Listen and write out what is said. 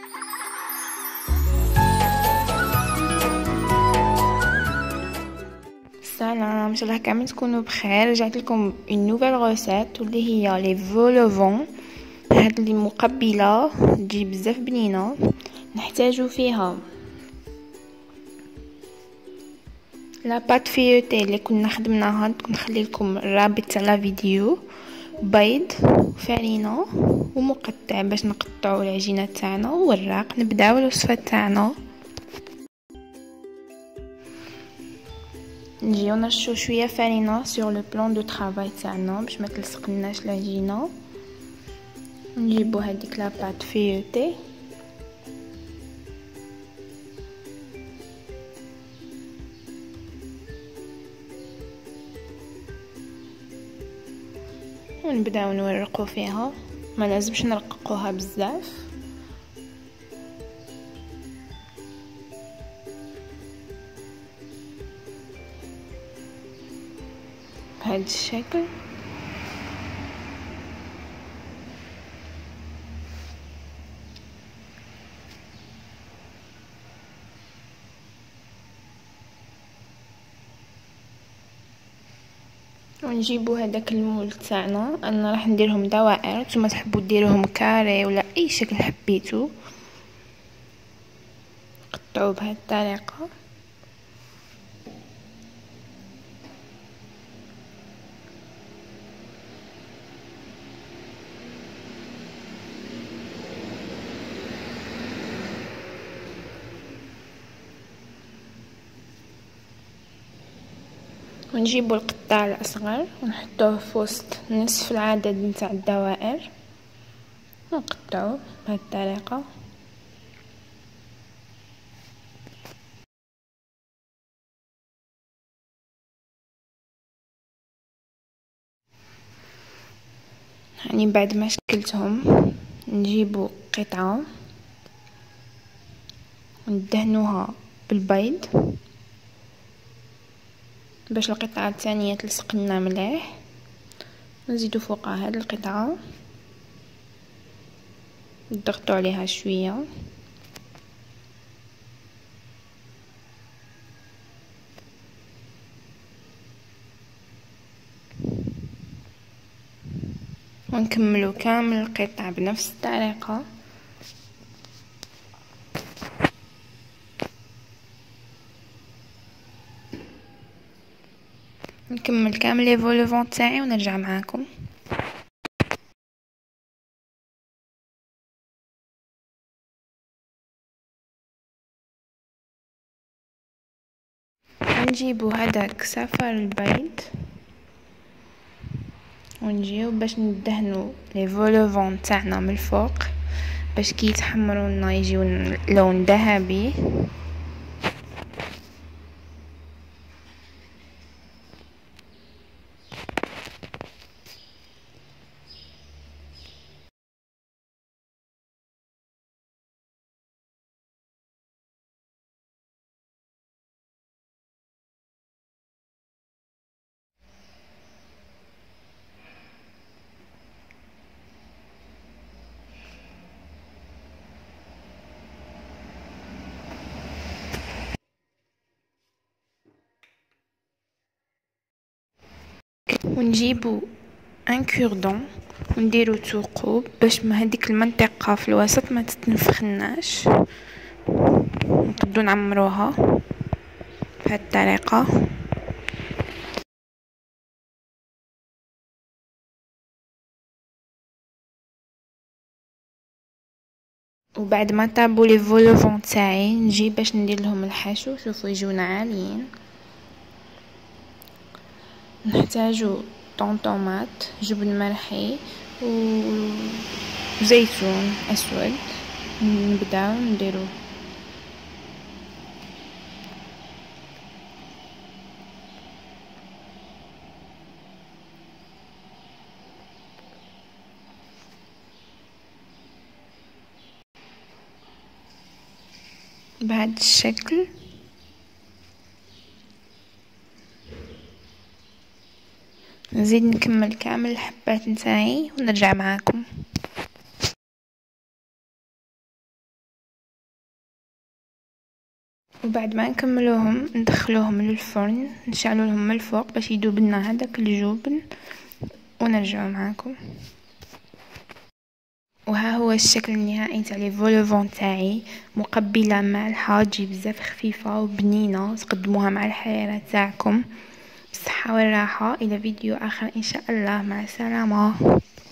سلام، ان شاء الله كامل تكونوا بخير. رجعت لكم une nouvelle recette واللي هي لي فولوفون. هاد اللي مقبله تجي بزاف بنينه. نحتاجو فيها لا بات فيوتي اللي كنا خدمناها، نخلي لكم الرابط تاع لا فيديو، بيض وفرينه ومقطع باش نقطعوا العجينه تاعنا والراق. نبداو الوصفه تاعنا. نجيو نرشو شويه فرينه سور لو بلان دو طرافاي تاعنا باش ما تلصقناش العجينه. نجيبو هذيك لا بات فيوتي ونبداو نورقو فيها. ما لازمش نرققوها بزاف. بهذا الشكل. ونجيبو هذاك المول تاعنا. انا راح نديرهم دوائر، نتوما تحبوا ديروهم كاري ولا اي شكل حبيتو. قطعوه بهذه الطريقه. ونجيبو القطاع الاصغر ونحطوه في وسط نصف العدد نتاع الدوائر ونقطعوه بهذه الطريقه. يعني بعد ما شكلتهم نجيبو قطعه وندهنوها بالبيض باش القطعه الثانيه تلصق لنا مليح. نزيدو فوقها هاد القطعه، نضغطو عليها شويه ونكملو كامل القطع بنفس الطريقه. نكمل كامل لي فولوفون تاعي ونرجع معاكم. نجيبو هذاك صفار البيض ونجيو باش ندهنو لي فولوفون تاعنا من الفوق باش كي يتحمروا لنا يجيو لون ذهبي. ونجيبو ان كوردون ونديرو ثقوب باش ما هذيك المنطقه في الوسط ما تتنفخناش. نقدو نعمروها بهذه الطريقه. وبعد ما طابو لي فولوفون تاعي نجي باش ندير لهم الحشو. شوفوا يجونا عاليين. نحتاجو طماط، جبن مرحي وزيتون اسود. نبداو نديرو بهذا الشكل. نزيد نكمل كامل الحبات نتاعي ونرجع معاكم. وبعد ما نكملوهم ندخلوهم للفرن، نشعلوا لهم من الفوق باش يذوب لنا هذاك الجبن، ونرجعوا معاكم. وها هو الشكل النهائي تاع لي فولوفون تاعي، مقبله مالحه، تجي بزاف خفيفه وبنينه، تقدموها مع الحريره تاعكم. بالصحه والراحه، الى فيديو اخر ان شاء الله، مع السلامه.